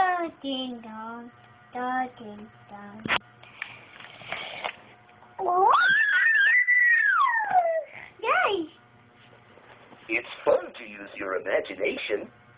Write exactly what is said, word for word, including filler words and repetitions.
Da ding dong, da ding dong. Yay! It's fun to use your imagination.